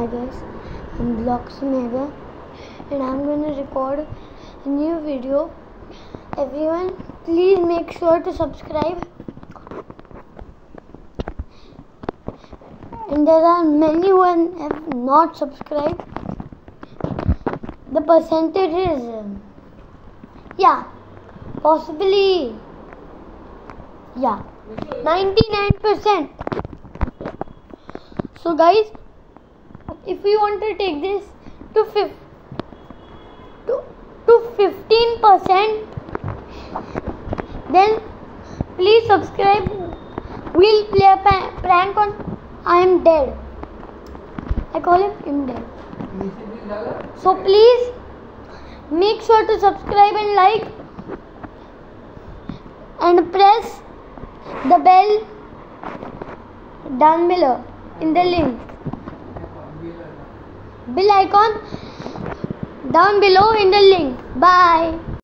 guys, I'm Vlogs Mega and I'm gonna record a new video. Everyone, please make sure to subscribe. And there are many who have not subscribed. The percentage is, possibly, 99%. So guys, if we want to take this to 15%, then please subscribe. We'll play a prank on I am dead. I call him Imdead. So please make sure to subscribe and like and press the bell down below in the link. Bell icon down below in the link. Bye.